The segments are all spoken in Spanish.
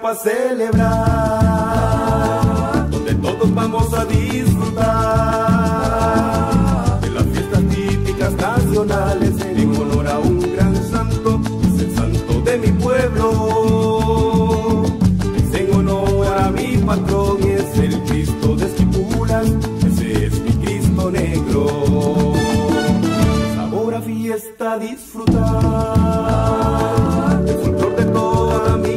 para celebrar, donde todos vamos a disfrutar de las fiestas típicas nacionales en honor a un gran santo, es el santo de mi pueblo. Es en honor a mi patrón y es el Cristo de Esquipulas, ese es mi Cristo negro. Sabor a fiesta, disfrutar del folclor de toda mi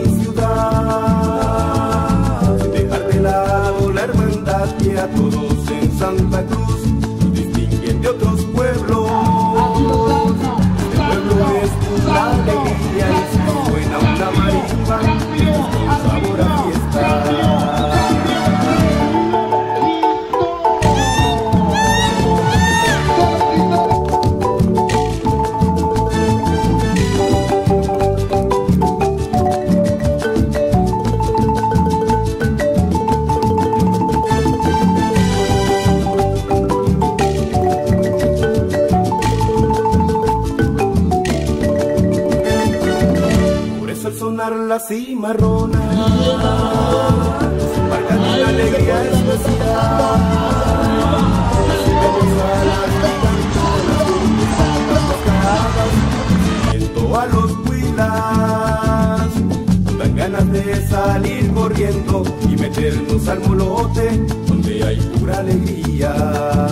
ciudad, sin dejar de lado la hermandad que a todos en Santa Cruz nos distinguen de otros pueblos. Este pueblo es una alegría y si suena una marimba es con sabor a fiesta. La cimarrona embarcan una alegría especial. Recibimos a las gigantonas, siento a los huilas, dan ganas de salir corriendo y meternos al molote donde hay pura alegría.